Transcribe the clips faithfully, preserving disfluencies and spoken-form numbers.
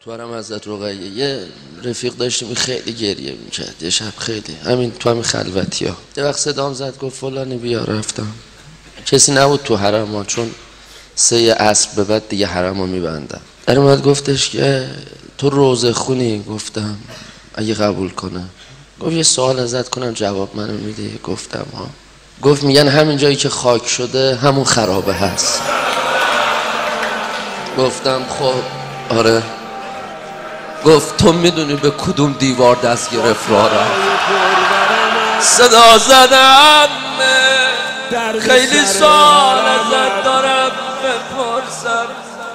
تو هم حضرت رقیه یه رفیق داشتیم خیلی گریه میکرد یه شب خیلی همین تو همین خلوتی ها یه وقت صدام زد گفت فلانی بیا. رفتم کسی نبود تو حرم ها چون سه عصر به بعد دیگه حرم ها میبندن. در اومد گفتش که تو روزه خونی؟ گفتم اگه قبول کنه. گفت یه سوال ازت کنم جواب منو میده؟ گفتم ها. گفت میگن همین جایی که خاک شده همون خرابه هست. گفتم خب آره. گفت تو میدونی به کدوم دیوار دست گرفت راه رفت؟ صدا زدم خیلی سال ازت دارم بپرسم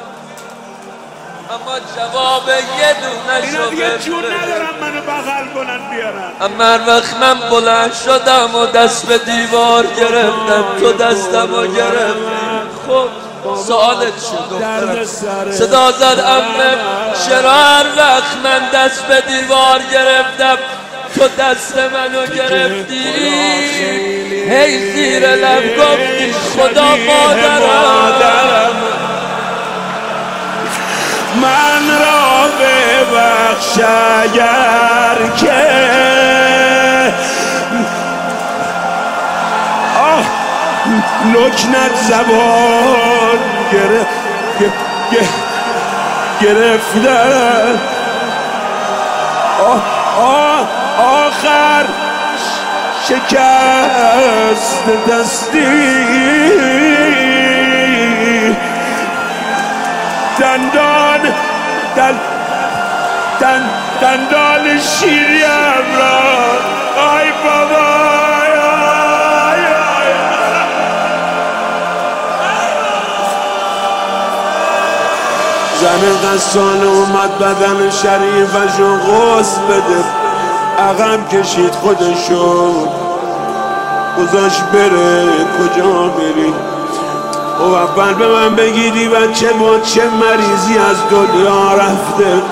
اما جواب یه دونه شو اینا دیگه جون ندارم منو بغل کنن بیارن. اما هر وقت من بلند شدم و دست به دیوار گرفتم تو دستم و گرفتی. خب سوالت شد دخترم. صدا زد امه چرا هر وقت من دست به دیوار گرفتم تو دست منو گرفتی؟ هی زیر لب گفتی خدا مادرم من را ببخش اگر که آه لکنت زبان گرفتن. آه آه آخر شکست دستی دندان دن دن دندان شیریم را آی بابا آی آی زن قصال اومد بدن شریفشو غسل بده عقب کشید خودشو گذاشت بره. کجا بری؟ و اول به من بگیدی بچه ما چه مریضی از دنیا رفته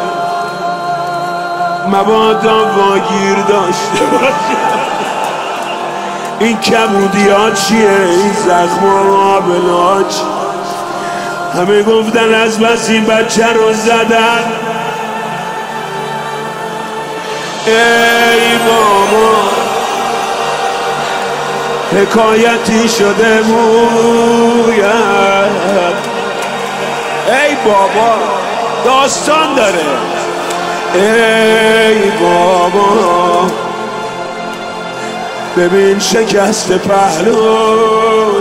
مبادا واگیر داشته باشه. این کمودی ها چیه؟ این زخم ها بلاچ همه گفتن از بس این بچه رو زدن. ای بابا حکایتی شده موید. ای بابا داستان داره. ای بابا ببین شکست پهلو